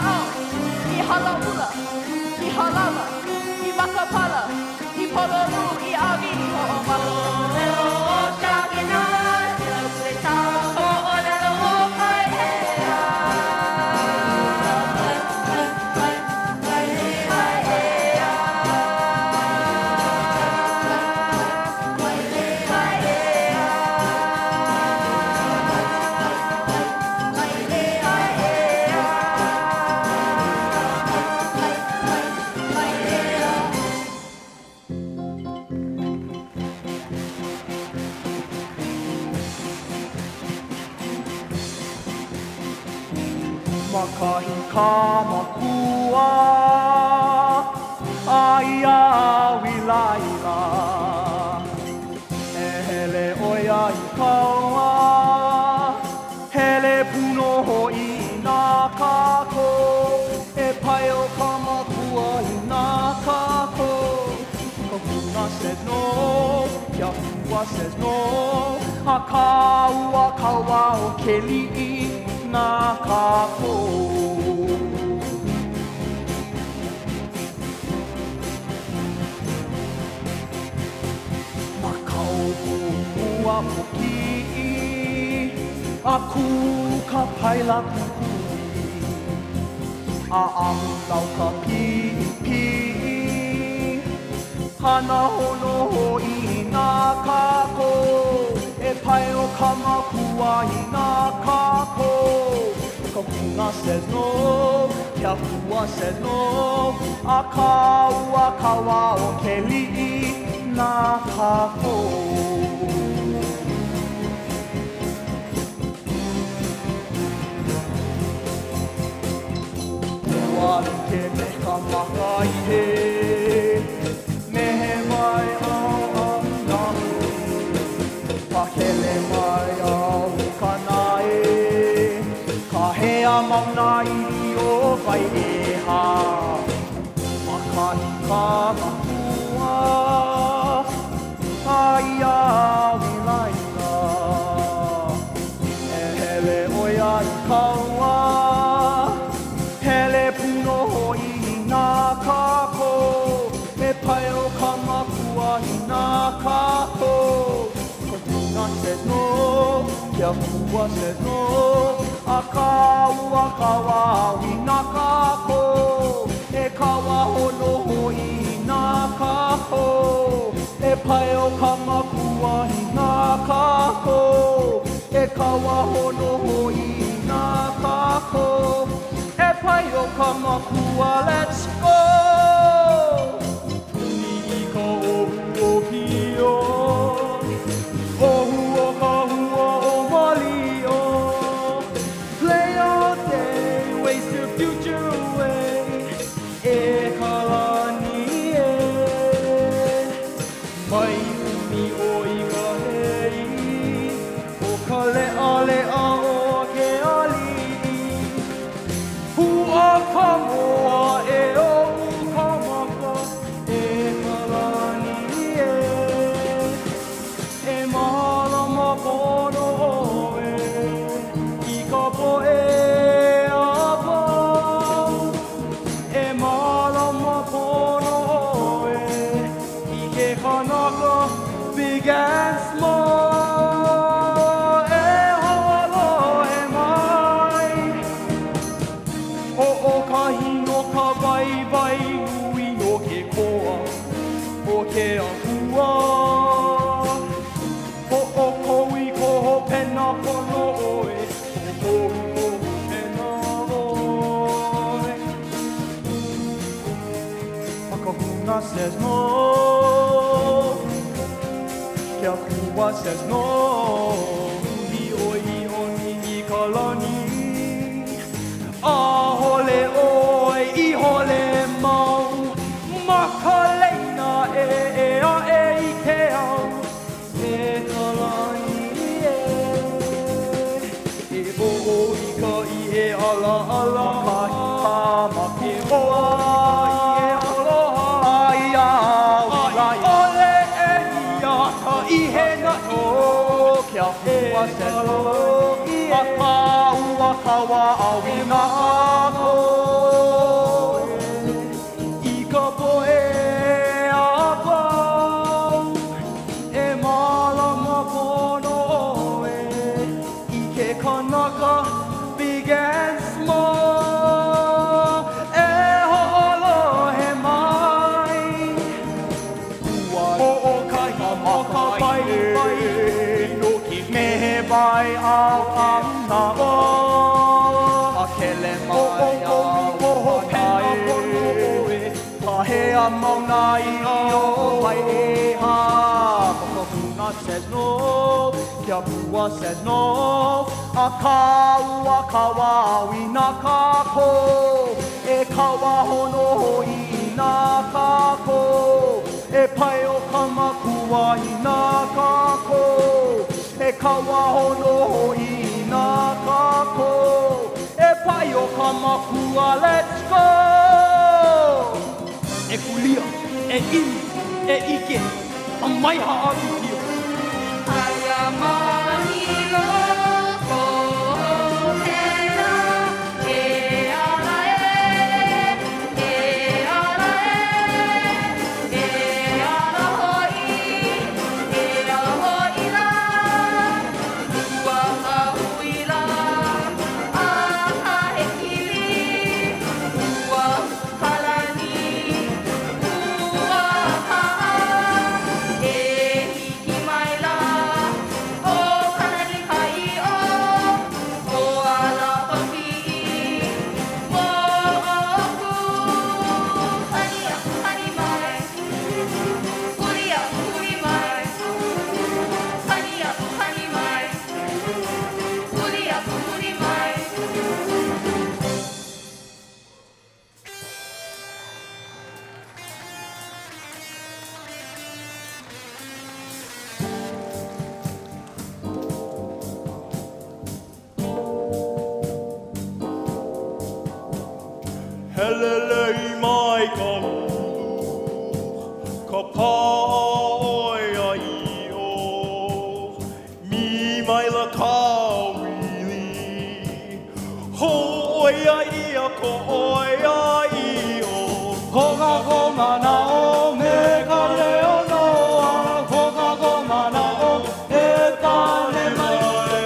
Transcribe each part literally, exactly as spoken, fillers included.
au, i halaula, i halala, i makapala, i pololu, i avi o o malu. Leo o shakina, leo se ta o o lelo o kai hea. Makahi ka makua Aia wilaila E hele oia i kaua Hele puno ho i nā kako E pai o ka makua i nā kako Ka puna says no, kia pua says no A ka ua kaua o ke li'i nā kako Makau o mua poki A ku ka paila kukui A ahu lau ka pipi Hana hono ho i nā kako E pai o ka makua i nā kako Ka puna says no, kia pua says no A ka ua kawa o ke li'i nā kako Ua ke me ka maka i he Mehe mai au au nahu Pakele mai au kanae Ka hea mauna iri o vai e ha Makahi ka makua Aia wilaila E hele oia i kaua Hele puno ho i nā kako E pai o ka makua i nā kako Ka puna says no, kia pua says no A ka ua kawa i nā kako E kawa hono ho i nā kako E pai o ka makua i nā kako E kawa hono ho i nā kako E pai o ka makua, let's go! Puni i ka ohu o pio Ohu o ka hua o malio Play all day, waste your future away E ka lani e Mai umi o i ka hei O ka lea lea o ke ali'i Hua ka moa e o ka maka E ka lani e E mahala ma pono oe I ka poe apa E mahala ma pono oe I ke kanaka big and small E holo e mai O o ka hino ka vai vai nui o ke koa O ke ahua O o koui koho pena pono oe O koui koho pena oe Makahuna says no Kia pua says no Ui oi oni i ka lani A hole oi i hole mau Maka leina e e a e i ke au E ka lani e E o o i ka i e ala ala Makahi ka make oa i e aloha Aia wilai Ole e ia ka i he na o Kia hua says no A ka ua kawa a wina ako a mauna i o vai e ha Kokopuna says no Kia pua says no A kaua kawawi na kako E kawa hono i na kako E pai o kamakua i na kako E kawa hono i na kako E pai o kamakua, let's go! E kulia, e ini, e ike, a mai haaru kia. Aia mani loko tena, e ala e, e ala e, e ala hoi, e ala hoi la, ua ka hui la, a ka he kiri, ua kalani, ua ka e hiki mai la, o kalani kai o, o ala papi, mo oku, hania hani mai, kuria kuri mai, hania hani mai, kuria kuri mai. Helelei mai ka lulu, ka paoi a i o. Mi mai la kawili, ho oi a i a ko oi a i o. Hoka ko mana o me ka leo noa, hoka ko mana o e tane mai.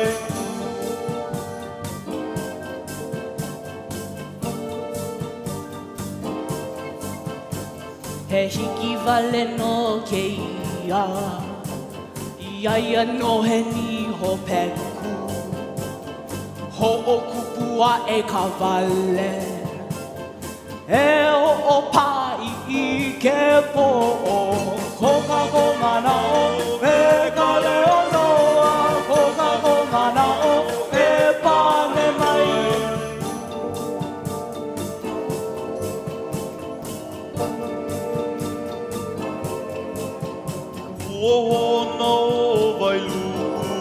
He hiki wale no ke ia, ia ia no he ni ho peku. Ho o kupua e ka wale, e o o pai i ke po o. Hoka ko mana o e ka leo noa, hoka ko mana o e pane mai. Ohona o vai luku,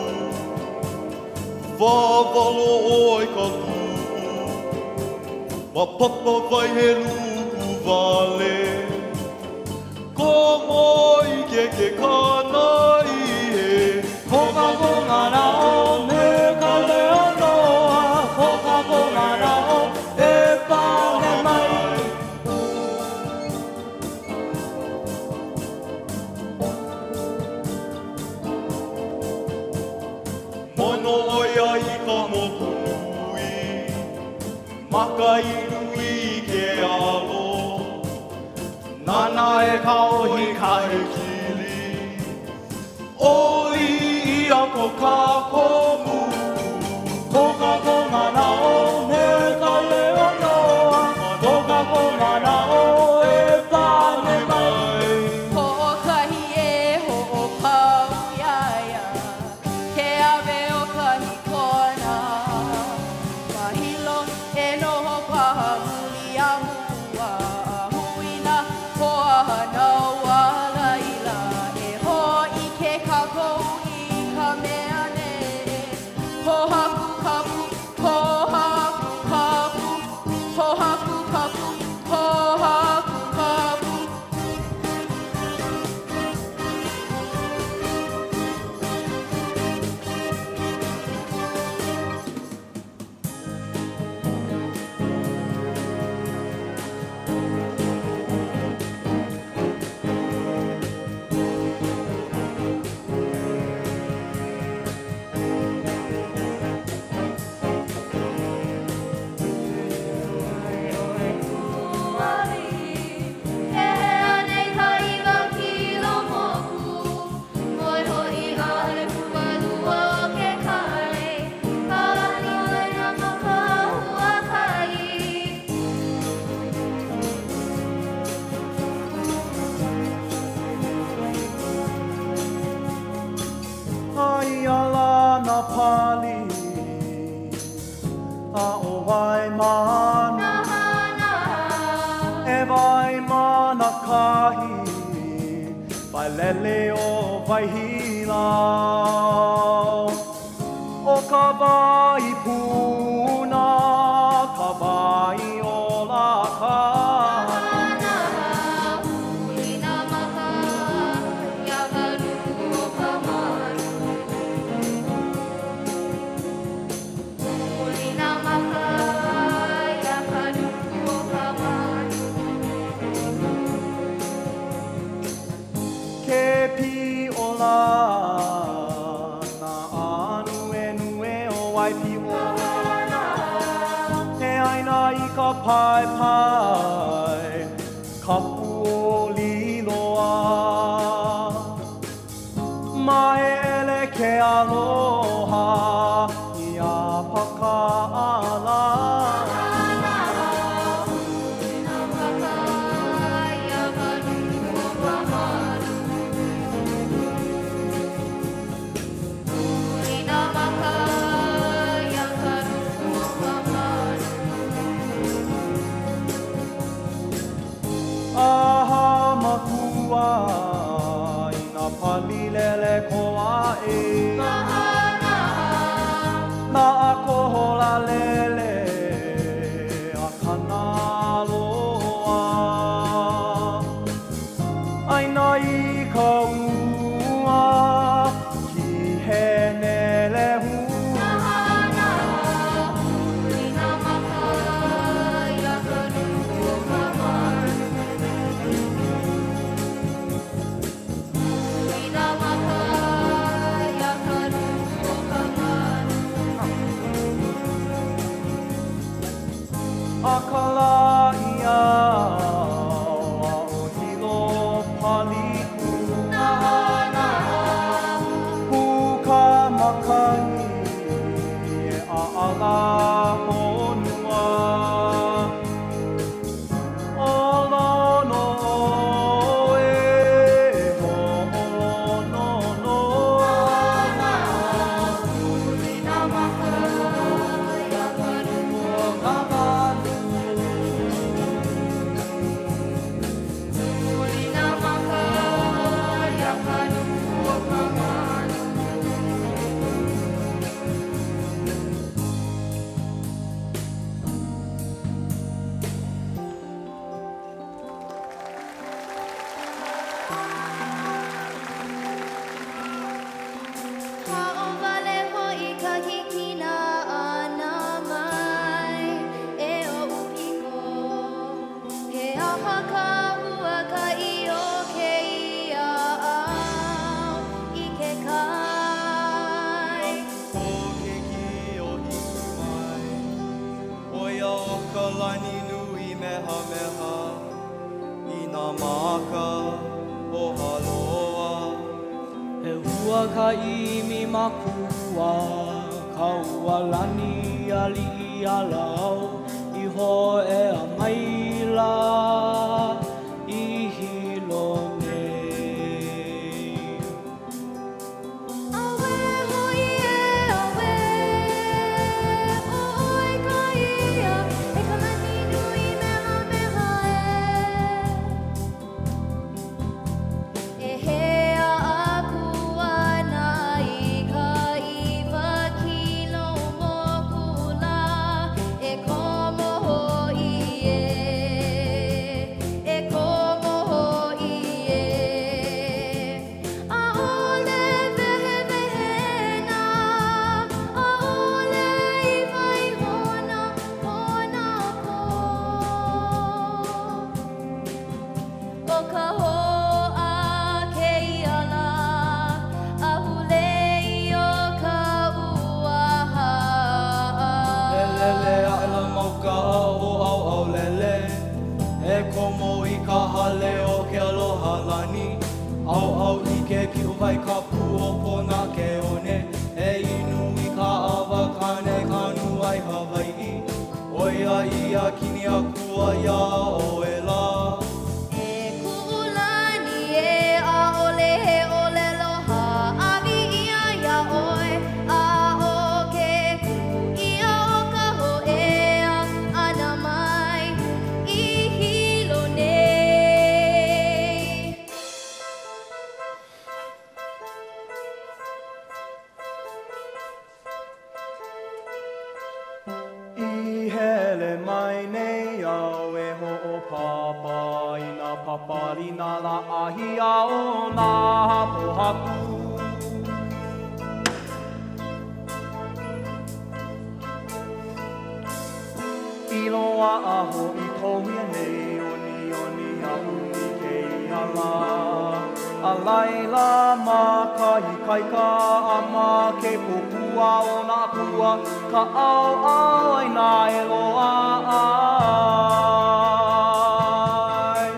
wawalo oi ka luku, wa papa vai he luku vale. Ko moi ke ke kana i he, hoka ko ngana o me ka leo noa, hoka ko ngana o e pane mai. Mono oi ai ka mokui, maka i nui ke alo, nana e kauhi ka he kili, oi i a ko ka komu, koka ko mana o me ka leo noa, koka ko mana o e pane mai. Ho'okahi e ho'opau iaia, ke awe o kahi kona. Mahilo e noho paha muli a mua, huina hoa hanaua laila. E ho'i ke kakou i ka mea ne, hohaku kapu, hohaku kapu, hohaku kapu, hohaku kapu. kahi Vai lele o vai hilau O ka vai puna Ka vai o la ka Pai pai kapuli loa mai ele ke aloha ia pakala Ina palilele koae Na akohola lele a kanaloa Aina I ka ua ki he nele hu Akala ia o hilo paliku Puka makani e a ala honua Olono e ho olono no Ulina maka ya karu kamanu Kalani nui meha meha Ina maka o haloa He hua ka imi makua Ka ua lani ali I alau I ho e a maila I hilo nei Awe hoi e awe O oi ka ia E ka lani nui meha meha e E hea aku ana I ka iwa kilo mokula E komo hoi e E komo hoi e Aole vehe vehena Aole iwa I hona hona ko O ka hoa ke iala Ahulei o ka uaha Lele ala mauka o au au lele E komo I ka hale o ke aloha lani Au au I ke kiuwai ka pu o pona ke one E inu I ka awa kane kanu ai Hawaii Oia ia kini a kua ia o e la E kuulani e aole he ole loha Awi ia ia oe a o ke kuku ia o ka hoea Ana mai I hilo nei ho o papa ina paparina la ahia o nā pohaku. I loa aho i koumia nei oni oni a uni ke ia la. A laila ma kai kai ka a ma ke pupua o nā pua ka au au ai nā e loa ai.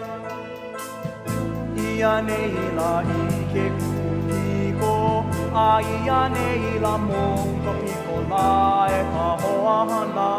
Ia nei la i ke kupiko a ia nei la mongo piko la e ka hoa hana.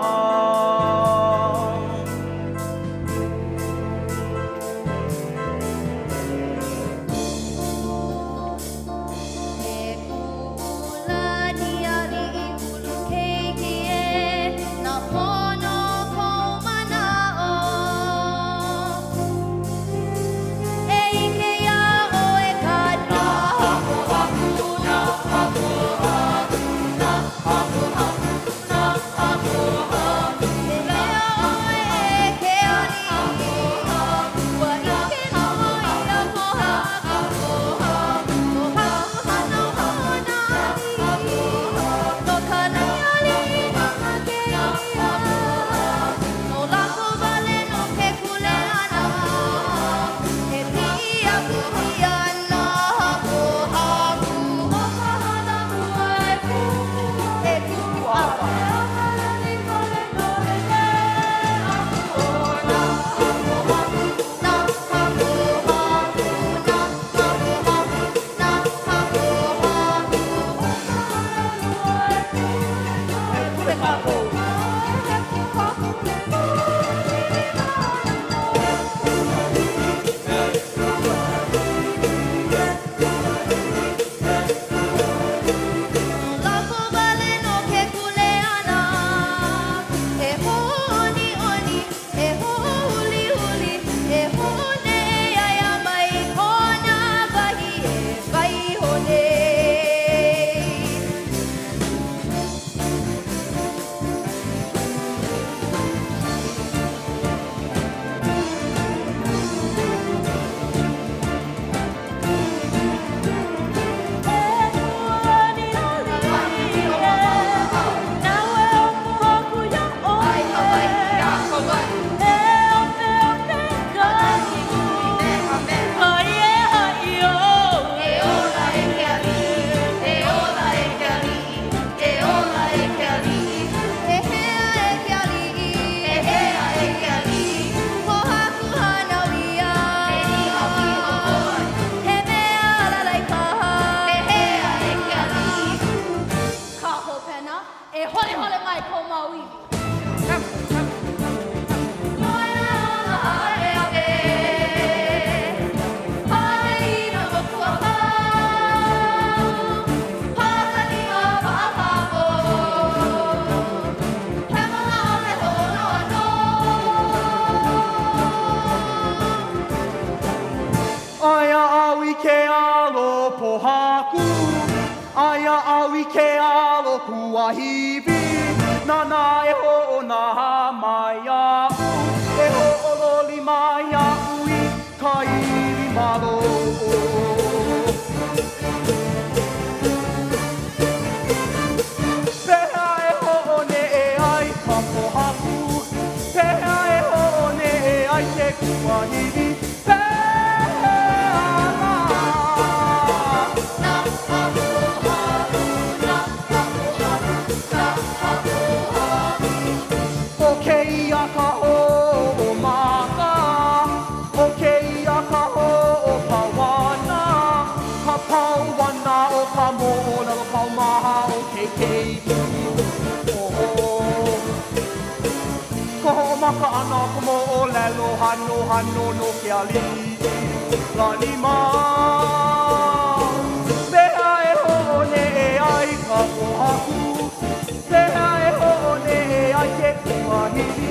Aia au I ke alo kua hiwi Nana e ho o nā mai au E ho o loli mai au I ka iwi malo Pehea e ho o ne e ai ka pohaku Pehea e ho o ne e ai te kua hiwi Maka ana ko mo o lelo hano hano no ke ali Lani ma Beha e ho ne e ai ka pohaku Beha e ho ne e ai ke kua hiwi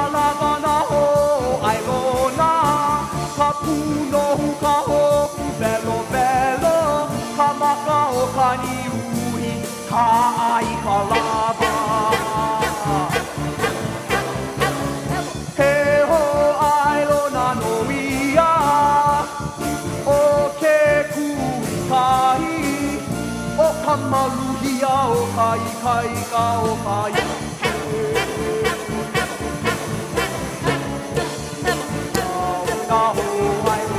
Puno hu ka hoku ai kalaba he ho ai lo na no ia o ke kukai o kamaluhia o kai kai ka o kai na ho ai lo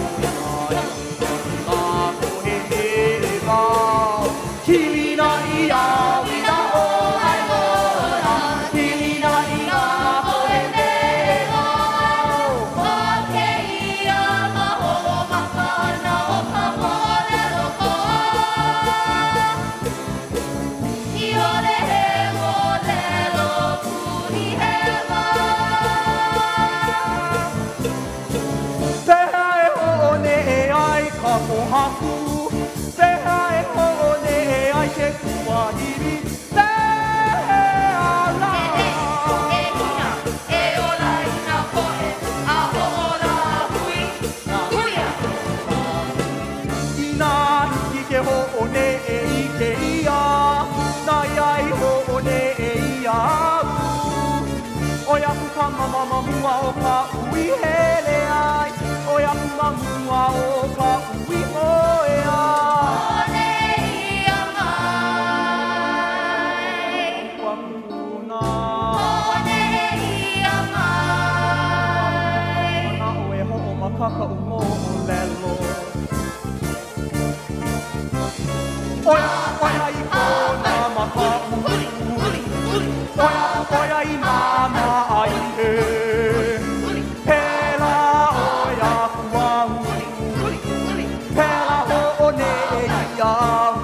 Mama mua o ka ui hele ai o ya mama mua o ka ui moe ai ia mai wamuna ia mai na o e ho o makaka o mo o lelo oia oia I kona maka ui oia oia I mama ai he pela oia kuau pela ho ne ia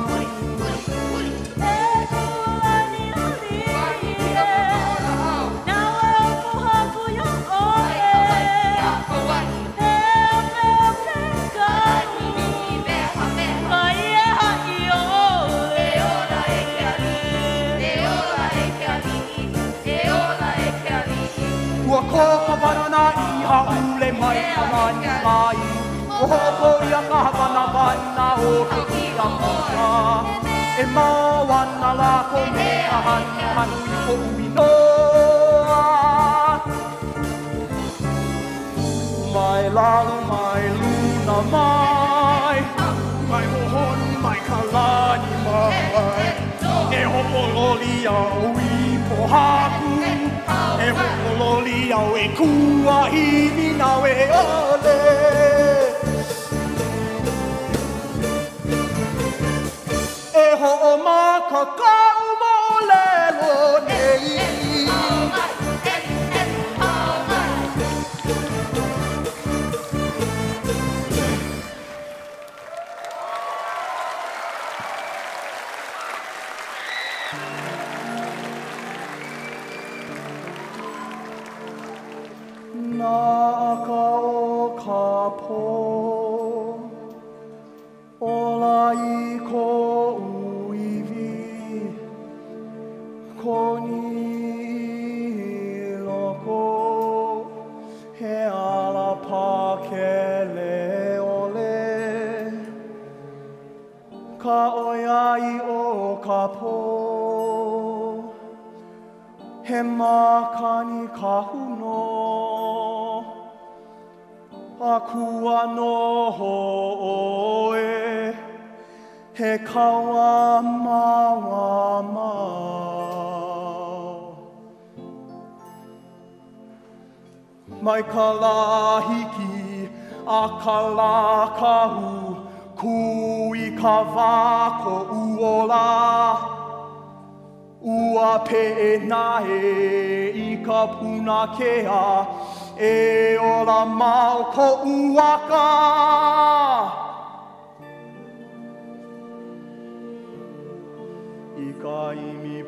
Banana iha ule mai kanani mai o hoko ia ka hapana wana o ke kia moa e mawana la ko me a hanu hanu I ko uminoa mai lang mai luna mai mai mohonu mai kalani mai e hopo loli au I pohaku e hokololi au e kua himi nau e ole e ho o maka kau mo lelo nei he makani kahuno akua no ho'oe he kaua maua mau mai ka lahiki a ka la kahu kui ka wā ko uola ua pe'ena e I ka puna kea e ola mau ko uaka I ka imi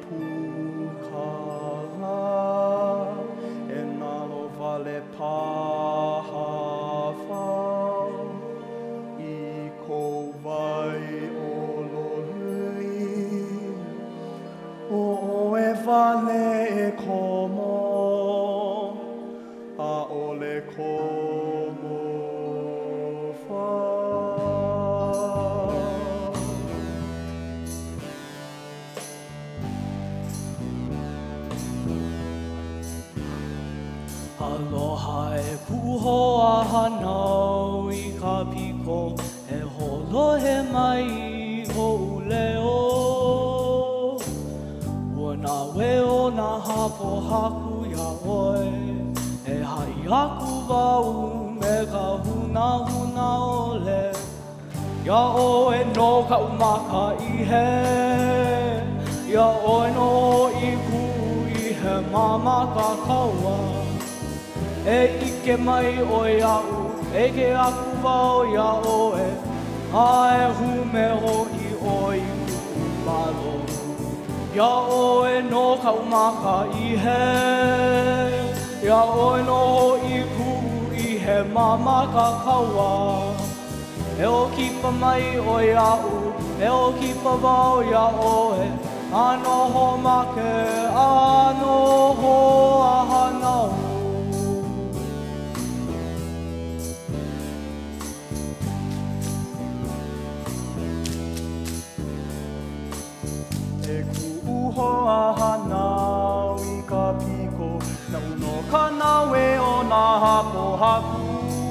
pukala e nalo vale paha whau I ko vai o lohui o e vale e komo a ole komo whau Kai kuhoa hanau I ka piko E holohe mai ho leo Ua nā weo nā hapo haku ia oe E hai aku wau me ka huna huna ole Ia oe no ka umaka I he Ia oe no I ku I he mama ka kaua E ike mai o iau, e ke aku wau ia oe Ae hume ho I oi malo Ia oe no kaumaka I he Ia oe no I ku I he mama ka kaua E o kipa mai o iau, e o kipa wau ia oe Ano ho make, ano ho ahanau E kuuhoa hanau I ka piko Na uno ka nawe o nā hapo haku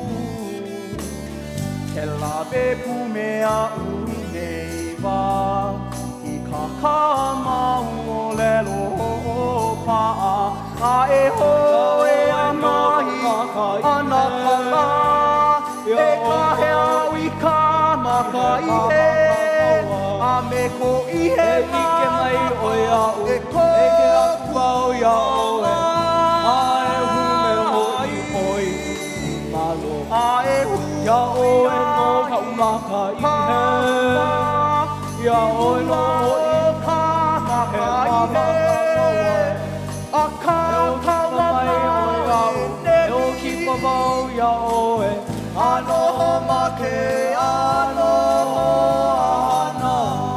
Ke lawe pu mea ui nei wā I ka ka mau o lelo o paa A e ho e amahi ana ka la E ka hea I ka maka I he A me ko I he mai o iau E ke aku wau ia oe A e hume ho I oi malo A e hume ia oe no ka umaka I he Ia oe no I ka maka I he A ka ka mai o iau E o kipa wau ia oe Ano ho make ano ho ana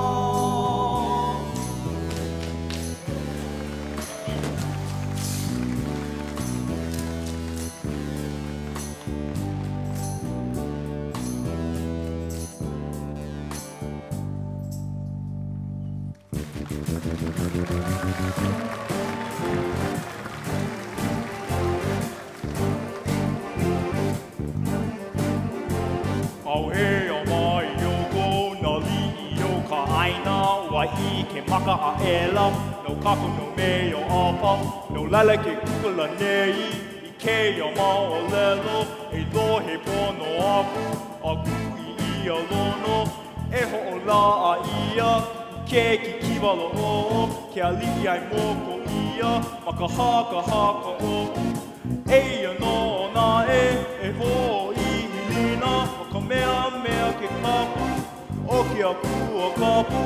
Au he o mai o ko na li I o ka aina Wa I ke maka a ela No kaku no me o apa No lele ke kukula nei I ke o ma o lelo E lohe pono aku A kui I a lono E ho o la a ia Ke ki kiwalo o Ke a li ai moko ia Maka haka haka o E ia no na e E ho I hilina Ka mea mea ke kapu O ke aku o kapu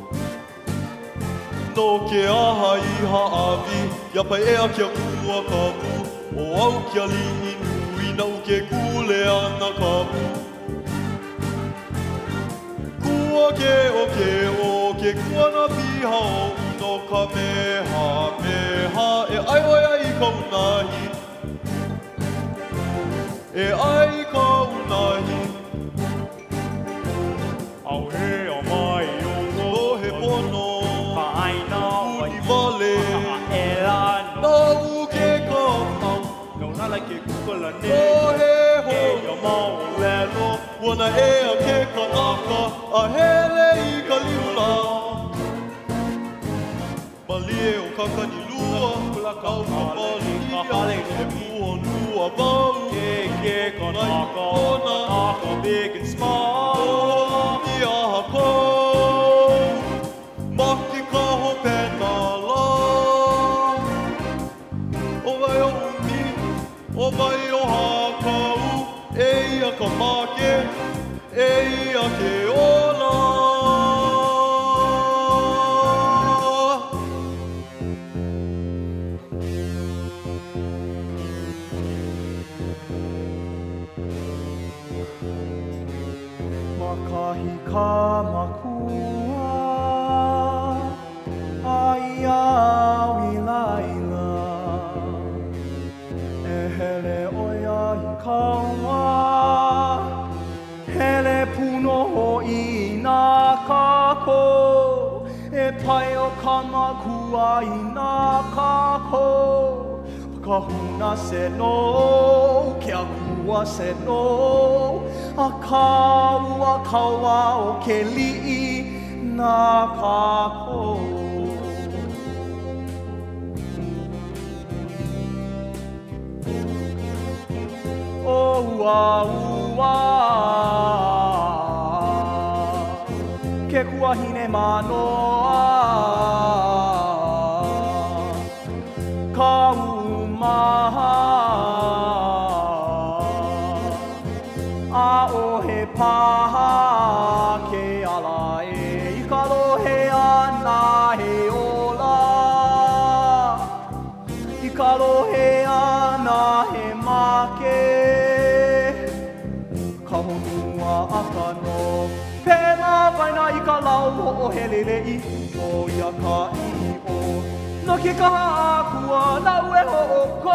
No ke aha I haawi Ia pai ea ke aku o kapu O au ke ali inu I nau ke kule ana kapu Kua ke o ke o ke kuana piha o No ka meha meha E ai oi ai kaunahi E ai kaunahi Au he o mai o ko Lohe pono Ka aina Uni vale Ka e la no Na u ke kaupau No nala ke kukula ne Lohe ho Ke o mau lelo Wana e a ke kanaka A hele I ka liula Malie o kakani lua Kula ka Kau ka pali Ka hale E mua nua vau Ke ke kanaka Ona Kanaka big and small I aha kou Maki ka ho pena la O vai o umi O vai o hakau E ia ka make E ia ke ola Makahi ka makua Ai au I laila E hele oia I kaua Hele puno ho I nā kako E pai o ka makua I nā kako kahuna se no, ke akua se no, a kaua kaua o ke li'i na kako. O ua ua, ke kuahine manoa, ka umaha, a o he paha ke ala e, i ka lohe ana he ola, i ka lohe ana he make, ka honua a ka no, pēnā waina i ka lau o helelei, o ia ka i o, no ke kaha akua nau e ho o ko.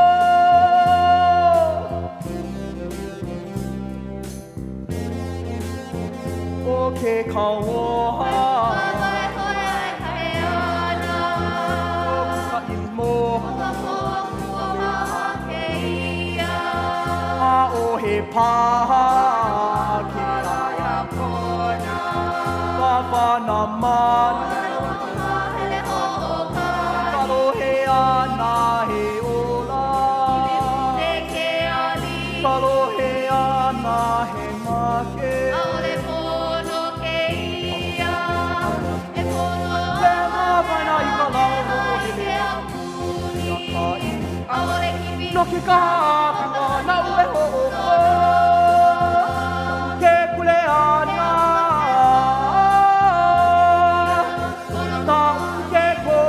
O ke kauoha, o ka ilimo, a o he paha ke aia kona, wawana mana, ka lohe ana he ola, ka lohe ana he make, pēnā waina i ka lau o hele ia ka i, no ke kaha akua nau e ho o ko, ke kule ana, ta ke ko,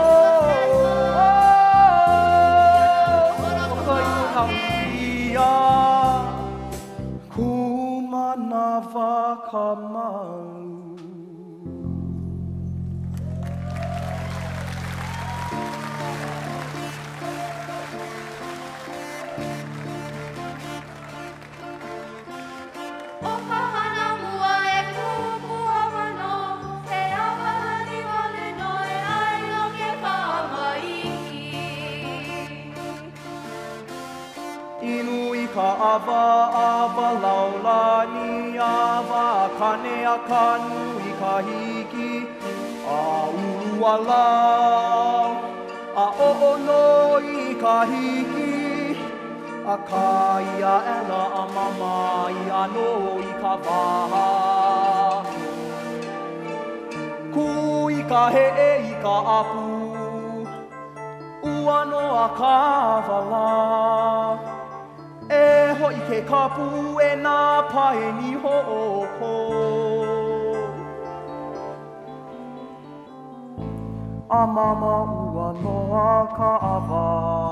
o ka i kauia, kumana waka mau. Inu i ka awa, awa laulani, awa kane a kanu i ka hiki, a ua lau, a oono i ka hiki, a kaia ela a mama i ano i ka waha. Ku i ka he i ka apu, ua no a ka wala, e hoi ke kapu e nā pae ni ho'oko. A mama ua noa ka awa.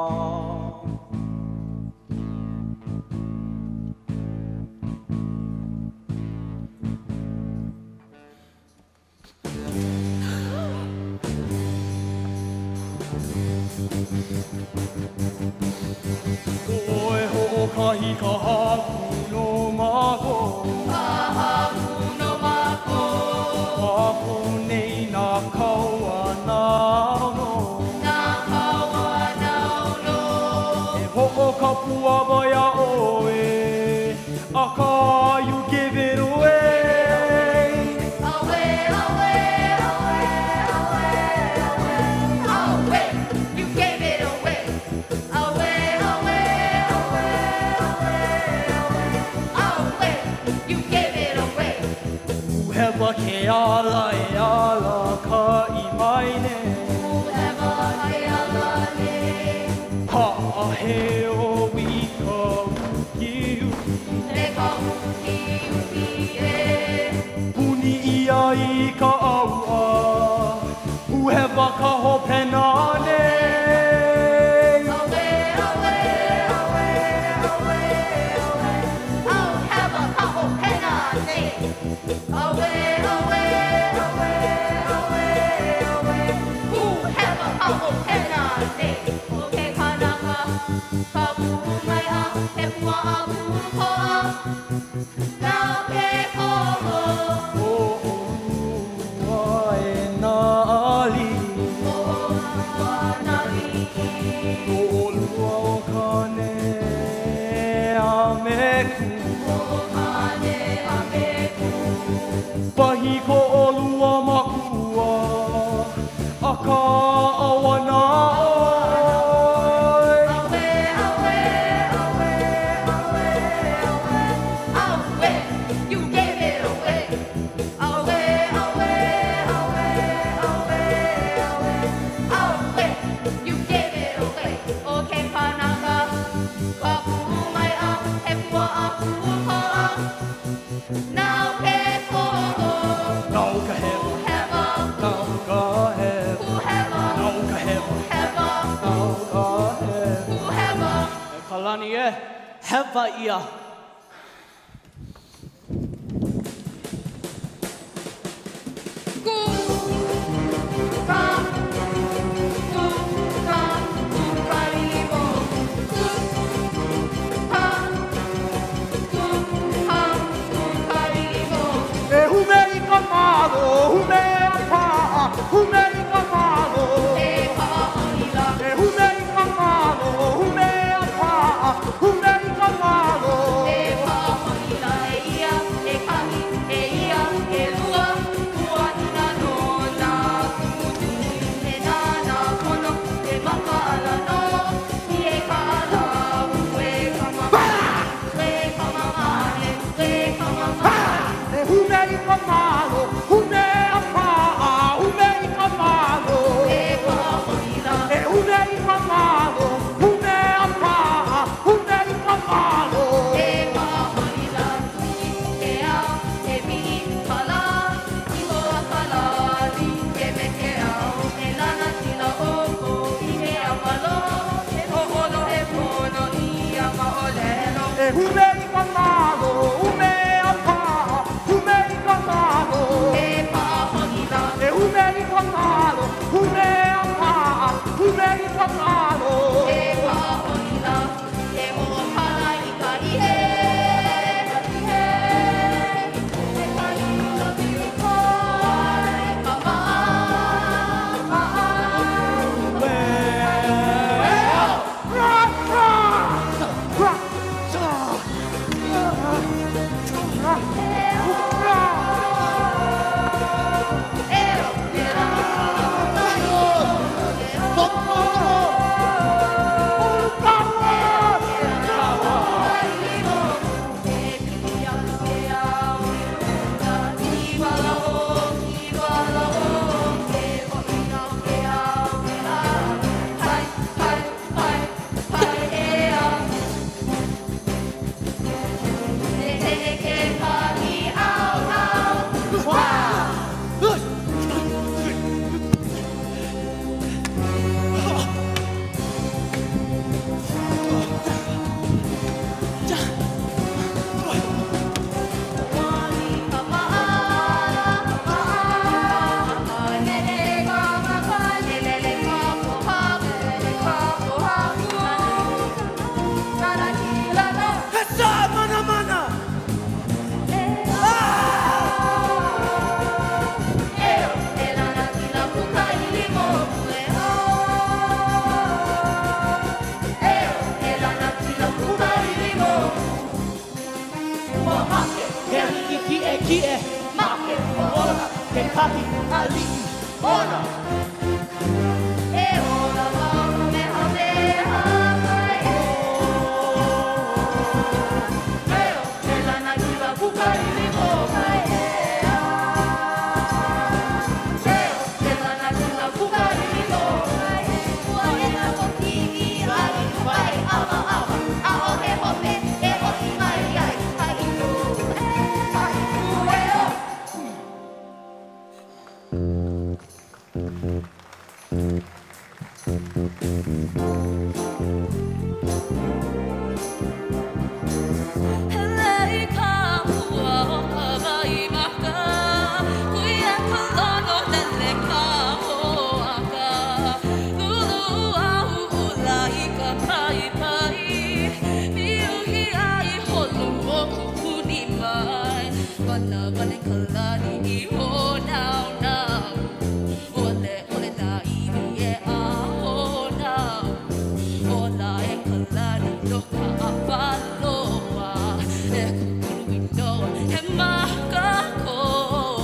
Oe ho'okahi ka haku no mako, Ka haku no mako, mako nei nā kaua nā no. nā kaua nauno. E ho'okapua mai a oe, a ka you give it away. Away, away, away, away, away. Away, you gave it away. Away, away, away, away, away. Away, you gave it away. Uhewa ke ala e ala ka i mai ne. Whoever I am, Ha'ahe o wika ukiu, le ka uki uki e. puni ia i ka aua, uhewa ka hopena nei. Away, away, away, away, away. Oh, have a couple penalty. Away, away, away, away, away. Ooh, have a couple penalty. Okay, kanaka, kapu mai a, he pua a pua a. Now ke koho, O ua e nā ali, oh, nari. o olu pahi ko o lua makua a ka awana oi awe awe awe awe awe awe you gave it away awe awe awe awe awe awe you gave it away okay panaka ka mai a he wa a ku ha now ke ko now ka have have a now ka have who have a now ka have have a now ka have who have a kalani e have ia e hume i ka malo hume a pa hume i ka malo e hume i ka malo hume a pa hume i ka malo e hume i ka malo hume a pa hume i ka malo e hume i ka malo hume a pa hume i ka malo e hume i ka malo hume a pa hume i ka malo e hume i ka malo hume a pa hume i ka malo He maka ko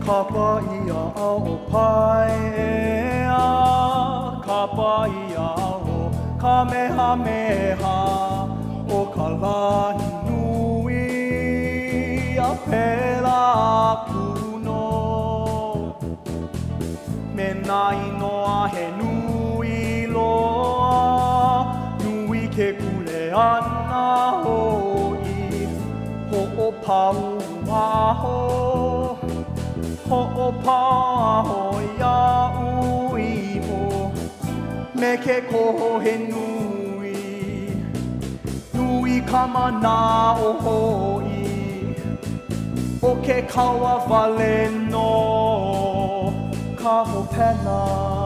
Kapaia o paea, kapaia o kamehameha, o kalahi nui a pela kuno. Me nā inoa he nui loa, nui ke kule ana hoi, ho o pau aho. Ho paho ia ui mo me ke koho he nui nui kamana o hoi o ke kaua wale no ka ho pena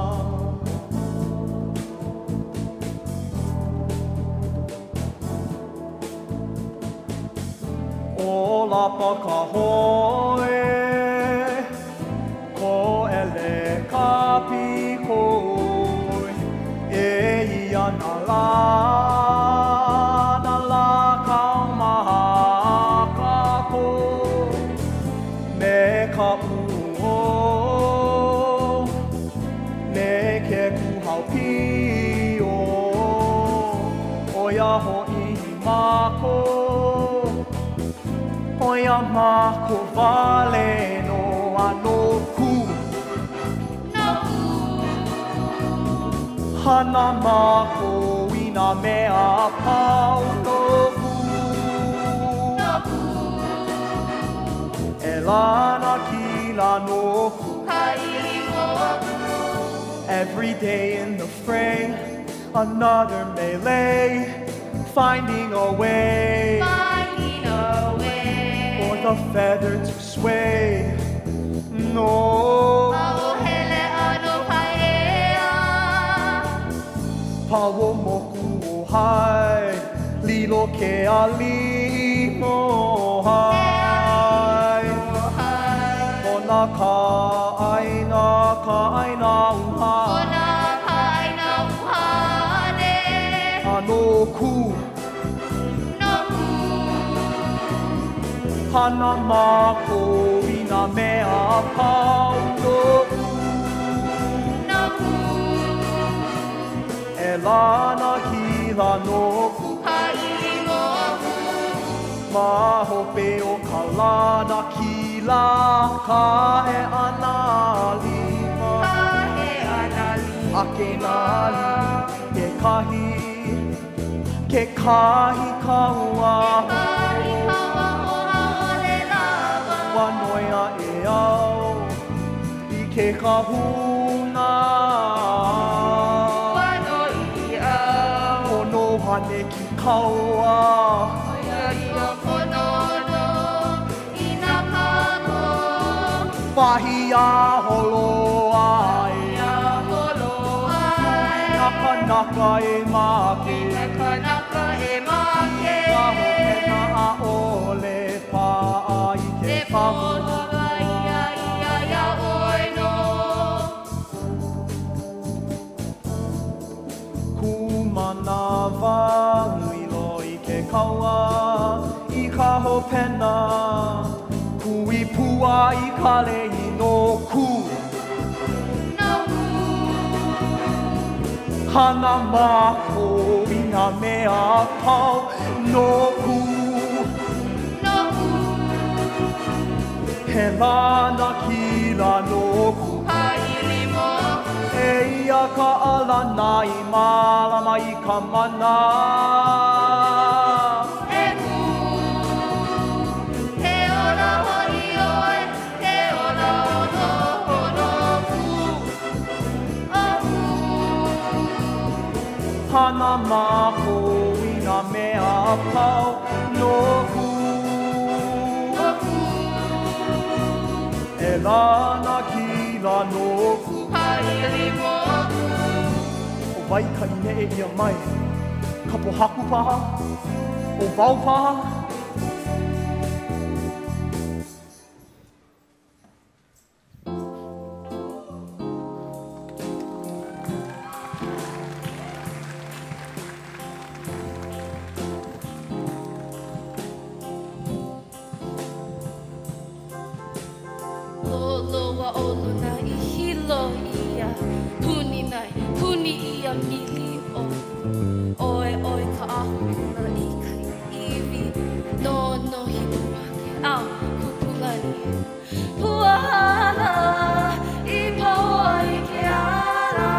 o lapa ka hoe ko ele kapi koi e ia na la na la kau maha ka ko me ka uo me ke kuhau pio o ia ho i mako o ia mako vale no ano Hana mako i nā mea pau no ku no ku E lana ki la no ku Every day in the fray Another melee Finding a way Finding a way For the feather to sway No Pawo moku o hai, lilo ke ali mo hai. Ona ka aina, ka aina uha. Ona ka aina uhane. Ano ku. No ku. Hana mako i nā mea pau no ku. E lana ki la no ku Haili mo ku Maho pe o ka lana ki la Ka he ana lima Ka he ana lima Ake nā li Ke kahi Ke kahi kaua Ke kahi kaua o haole lava Wanoia e au I ke kahuna Hane ki kaua Ia i o konono I nā kako Pahi a holo ai Ia holo ai Naka naka e make Naka naka e make Ka ho pena a ole pa ai ke Te pahu pono ia ia ia oino Kumana wānui loi ke kaua I ka ho pena Kui pua I ka lehi no ku No ku Hana mako I nā mea pau no ku No ku He lana ki la no ku Haili mo E ia ka alana I malama I ka mana E ku He ora hoi oe He ora ono ono ku O ku Hana mako I nā mea pau no ku O ku E lana ki la no ku Haili mo O wai ka ine e ia mai Ka pohaku paha O wau paha Lolo olo na I hilo ia Puni nai, puni ia mili o Oe oe ka ahu na I kai iwi No no hipua ke au kupulani Puana I paua I ke ara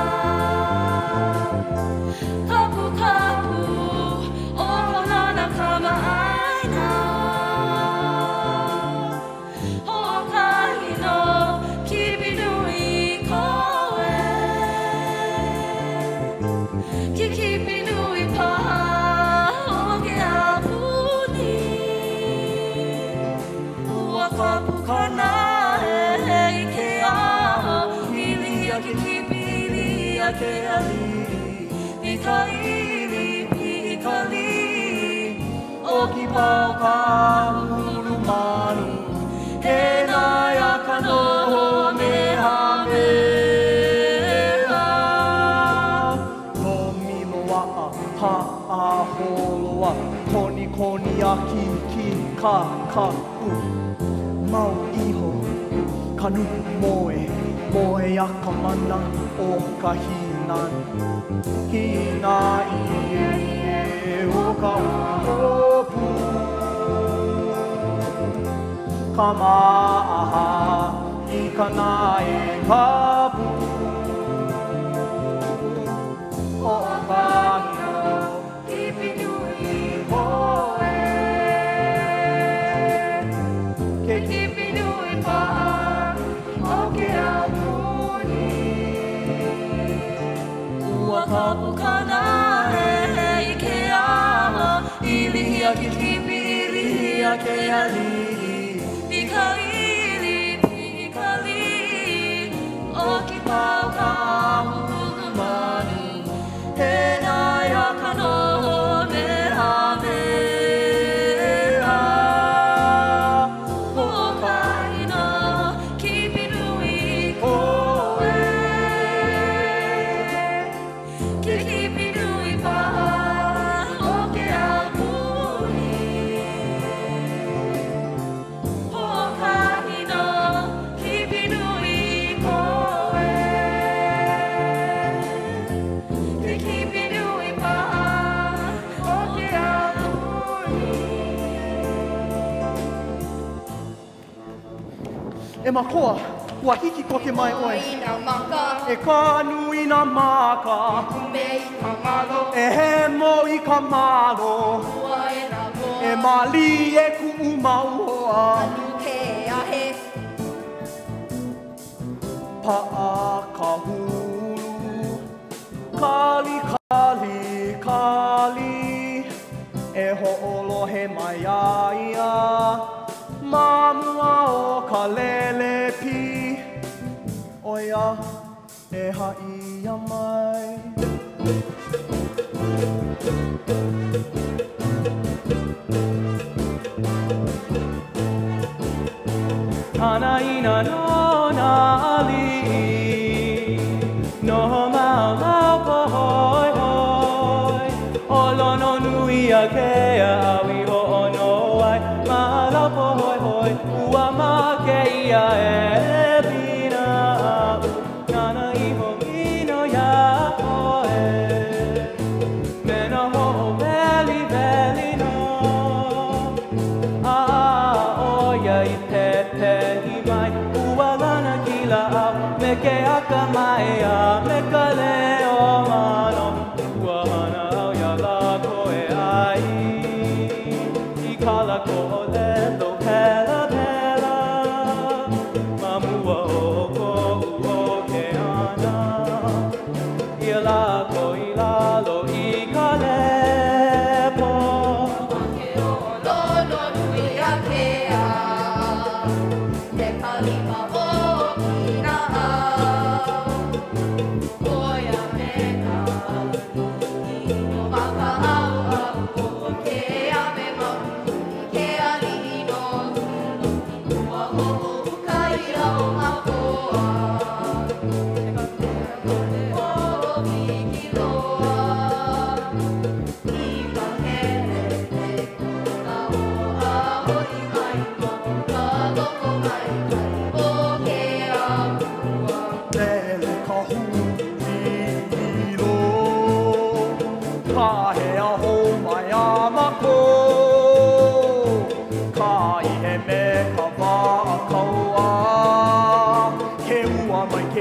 Kapu kapu o konana kama aina Ho'okahino kipinui koe Ki kipinui paha o ke apuni Ua kapu kana e I ke aho Ili a ke kipili a ke ali I ka ili pi ka li O ki pau ka hulu manu He nai a ka noho meha mea Tomi loa a ha a holoa Koni koni a ki ki ka ka u Mau iho kanu moe Moe a ka mana o ka hinan Hina I e o ka uopu Ka maaha I ka nae ka pu O ka hino kipinui koe Ke kipinui paha o ke apuni Ua kapu kana e I ke aho Ili a ke kipi ili a ke ali I ka ili pi ka li O ki pau ka hulu manu He nai a ka noho meha mea Ho'okahino kipinui koe Ki kipinui paha o ke apuni Ho'okahino kipinui koe Ki kipinui paha o ke apuni E makoa, ua hiki koke mai oe Ina maka E ka nui na maka me I ka malo E he mo I ka malo Ua e na moa E mali e ku'u mau hoa Anu ke ahe Pa'a ka hulu Kali kali kali E ho'olohe mai aia Mamua o ka lele pi Oia e ha'i mai Hana ina no na ali No mau lau po hoi hoi Olo no nui a ke a awi ho ono ai Ma lau po hoi hoi Ua ma ke ia e pina Nana iho mino ya oe Mena ho veli veli no A oia I pepe I mai Ua lana kila au Me ke aka mai a Me ka leo mano Ua hana au ya la koe ai I kala ko o lelo pela pela Mamua o ko o ke ana Ia la ko I lalo I ka lepo Ke o lono nui a ke a Te kalima o kina au Oia me ka Ino maka au au O ke a me mau Ke a li no Ua o uka I au mau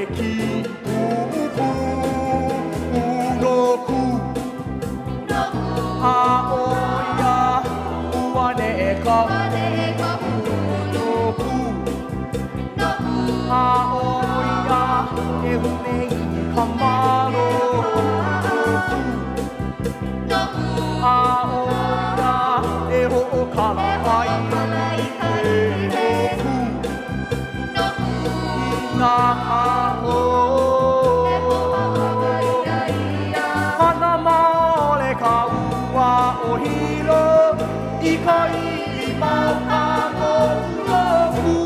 ki upu unoku Aoia uane e ka unoku Aoia e hunei ka maro Aoia e ho'okala ai Nā kaho Hana maole ka ua o hilo I ka ili mau kako uloku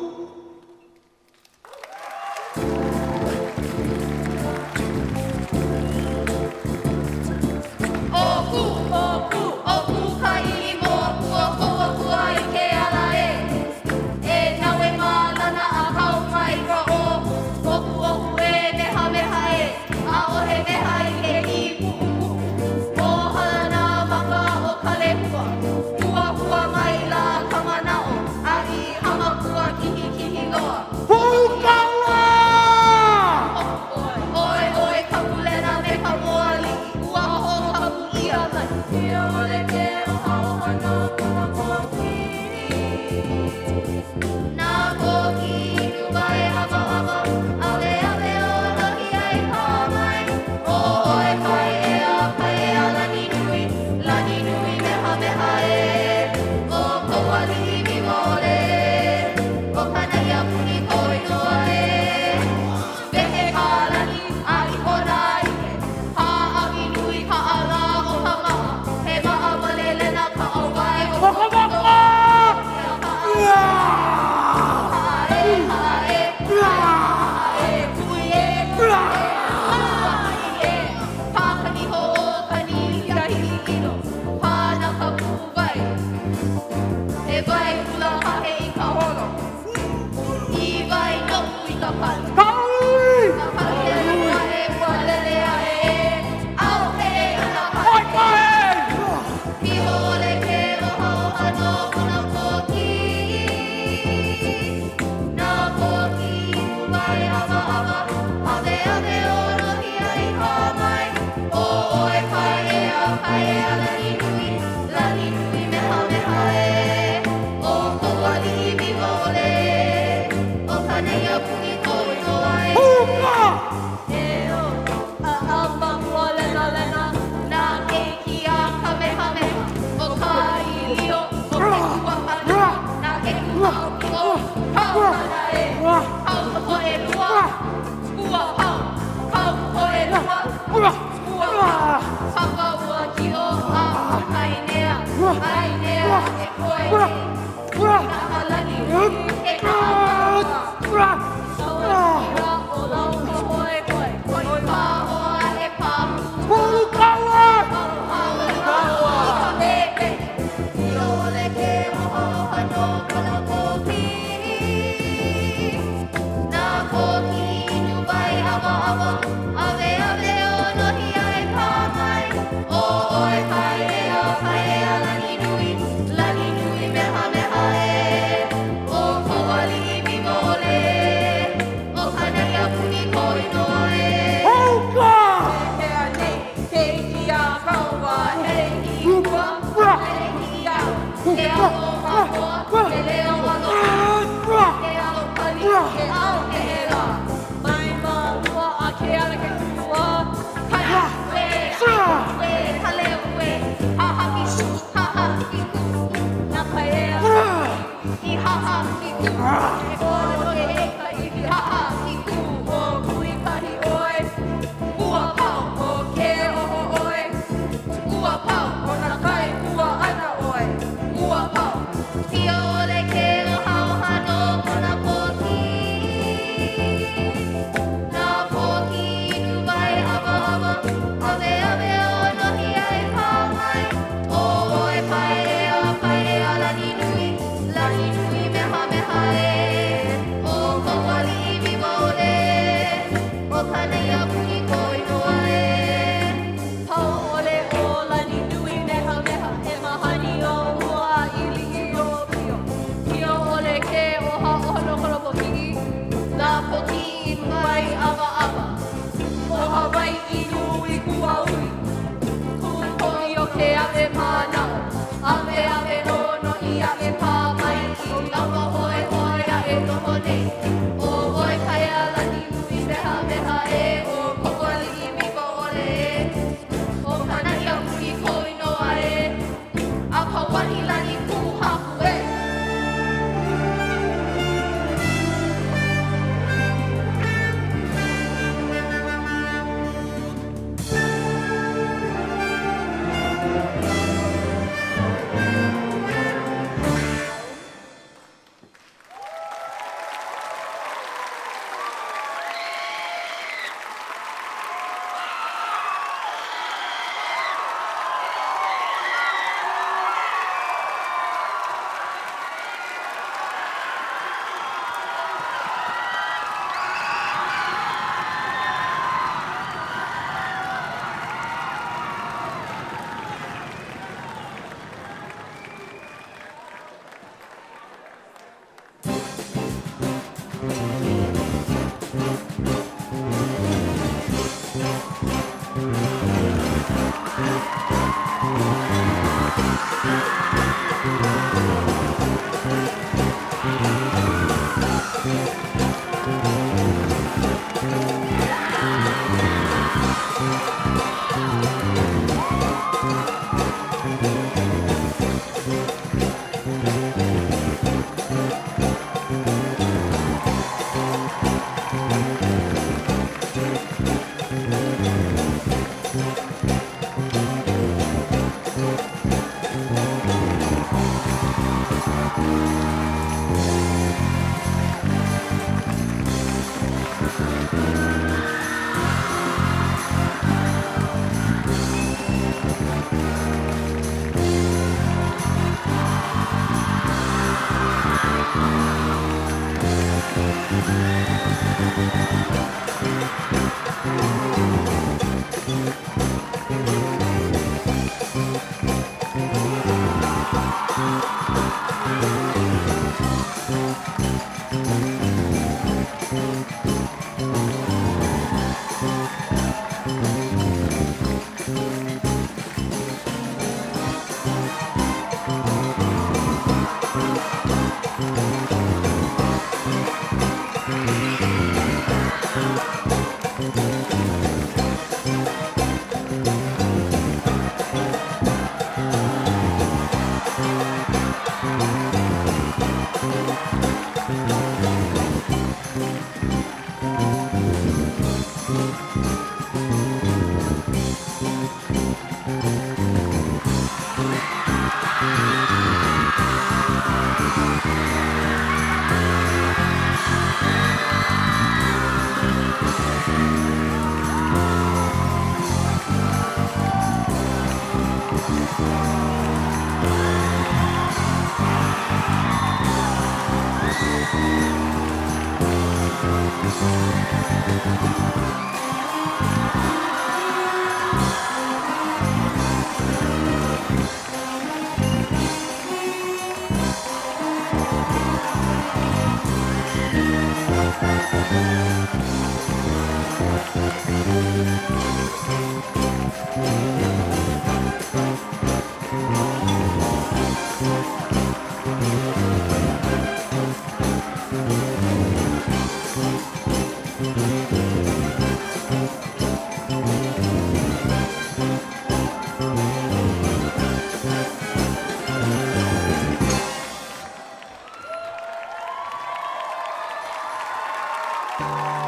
Oku, oku, oku ka ili mo Kua kua kua I ke ala e E nawe malana a kau mai ka oku Oku oku e meha meha e A ohe meha I ke ipu O hana maka o ka lepua Kua kua mai la kamanao A I hama kua kihi kihi loa Hukawa! Oe oe ka pulena me ka moali Ua o ka ia mai Ia ole ke o hao hana kua koki Nā koki nukai hama hama Awe awe o lohi ai ka mai O oe kai e a kai e a lani nui Lani nui meha meha e O kawali mi mole O kana ia puni koi noa e Wehe ka lani ai kona ike Ha awi nui ka ala o ka maa He maa malelena ka awai o ka maa Hae, hae, hae, kui e, kui e Hae e, pākani ho o kani iahi ino Pāna ka puwai He vai ula hahe I ka holo I vai nopu I ka pali Ka pali e lua e walele a e Au he ana hae Ki ole ke o hao ano kuna koki Nā koki vai ama ama Ave ave o rohi ai ka mai O oe kai e a kai e a lani nui Lani nui meha meha e O kawali I mi mole O kana ia puni koi noa e E o a ama mua lena lena Nā keiki a kamehameha O ka ilio o ke kuahana Nā ke kuahana o kauhana e Kau ko e lua Kua pau Kau ko e lua Kua pau Papa ua ki o a Ai nea Ai nea e koe e Nā alani e ka Saua ira o lau ka oe koe Koi pā hoa e pā Hukawa! La poquita i mai awa awa. O Hawaii i nui kua ui. Kūpoi o ke ave mana. Ave ave rono i ave pāmai. I lawa hoe hoe a e noho nei. O oe kai ala ni nui meha meha e. O kokoli i miko ole e. O kanai a ui koi noa e. A kawahi lani ku haku e. Bye.